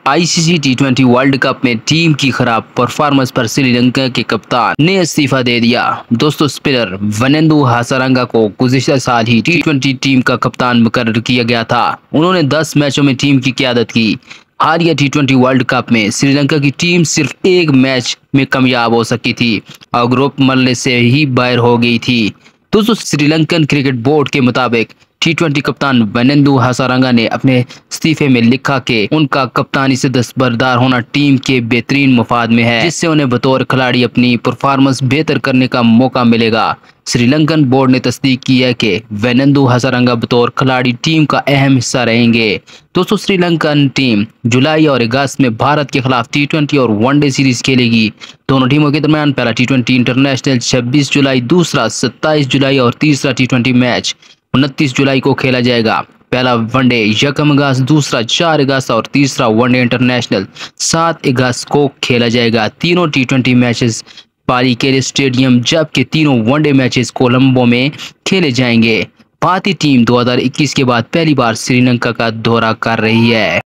ICC टी20 world cup में team की खराब परफॉर्मेंस पर श्रीलंका के कप्तान ने इस्तीफा दे दिया। दोस्तों, स्पिनर वनेंदु हजारंगा को गुज़िश्ता साल ही टी20 टीम का कप्तान मुकर्रर किया गया था। उन्होंने 10 मैचों में टीम की क़यादत की। हालिया टी20 वर्ल्ड कप में श्रीलंका की टीम सिर्फ एक मैच में कामयाब हो सकी थी और ग्रुप मरने से ही बाहर हो गई थी। दोस्तों, श्रीलंकन क्रिकेट बोर्ड के मुताबिक टी20 कप्तान वनेंदु हजारंगा ने अपने इस्तीफे में लिखा कि उनका कप्तानी से दस्तबरदार होना टीम के बेहतरीन मफाद में है, जिससे उन्हें बतौर खिलाड़ी अपनी परफॉर्मेंस बेहतर करने का मौका मिलेगा। श्रीलंकन बोर्ड ने तस्दीक की है कि वनेंदु हजारंगा बतौर खिलाड़ी टीम का अहम हिस्सा रहेंगे। दोस्तों, श्रीलंकन टीम जुलाई और अगस्त में भारत के खिलाफ टी20 और वनडे सीरीज खेलेगी। दोनों टीमों के दरमियान पहला टी20 इंटरनेशनल 26 जुलाई, दूसरा 27 जुलाई और तीसरा टी20 मैच 29 जुलाई को खेला जाएगा। पहला वनडे 1 अगस्त, दूसरा 4 अगस्त और तीसरा वनडे इंटरनेशनल 7 अगस्त को खेला जाएगा। तीनों टी20 मैचेस पालीकेरे स्टेडियम, जबकि तीनों वनडे मैचेस कोलंबो में खेले जाएंगे। भारतीय टीम 2021 के बाद पहली बार श्रीलंका का दौरा कर रही है।